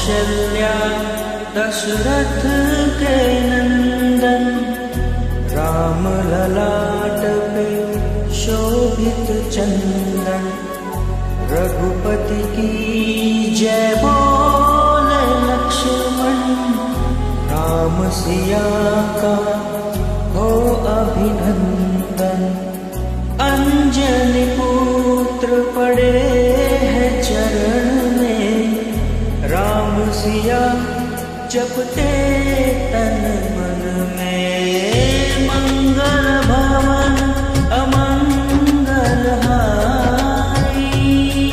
कौशल्या दशरथ के नंदन, राम ललाट पे शोभित चंदन। रघुपति की जय बोले लक्ष्मण, राम सिया का हो अभिनंदन। अंजनी पुत्र पड़े हैं चरण में, राम सिया जपते तन मन में। मंगल भवन अमंगल हारी,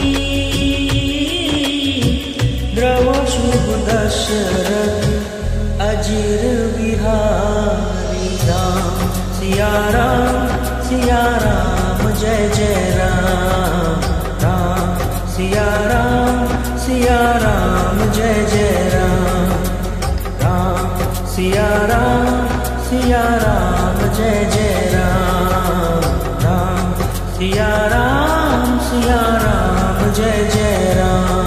द्रव शुभ दशरथ अजिर बिहारी। राम सिया राम जय जय राम। राम सिया राम जय जय राम। राम सिया राम जय जय राम। राम सिया राम जय जय राम।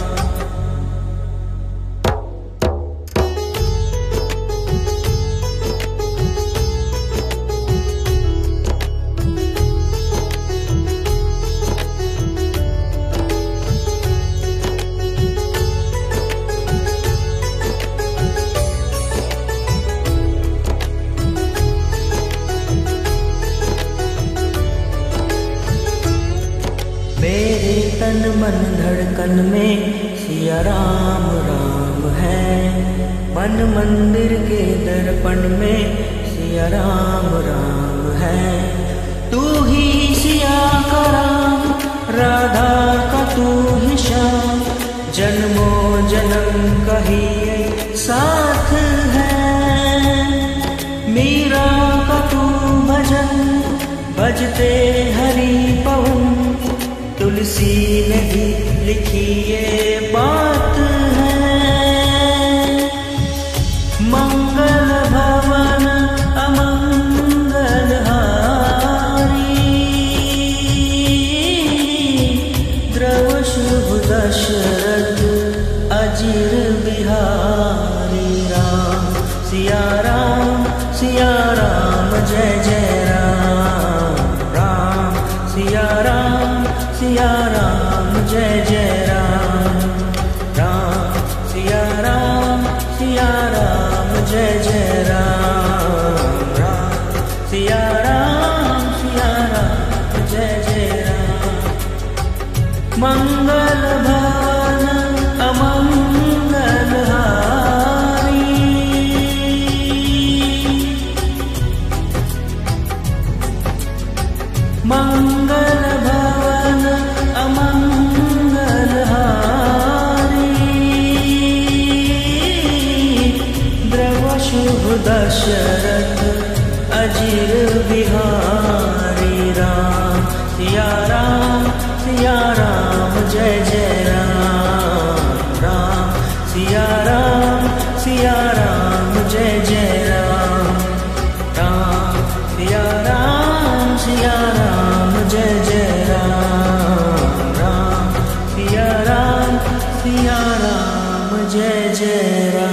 मेरे तन मन धड़कन में सिया राम राम है। मन मंदिर के दर्पण में सिया राम राम है। तू ही सिया का राम, राधा का तू ही श्याम। जन्मों जन्म का ही साथ है। मीरा का तू भजन, भजते हरि पवन। तुलसी ने भी लिखी ये बात है। मंगल भवन अमंगल हारी, द्रव शुभ दशरथ अजिर बिहारी। राम सिया राम जय जय राम। राम सिया राम जय जय राम। राम सिया राम जय जय राम। राम सिया राम जय जय राम। मंगल भवन अमंगल हारी, मंगल भवन अमंगल हारी। द्रव शुभ दशरथ अजिर बिहारी। राम सिया राम जय जय राम। राम सिया राम जय जय राम। राम सिया राम जय जय राम। राम सिया राम जय जय राम।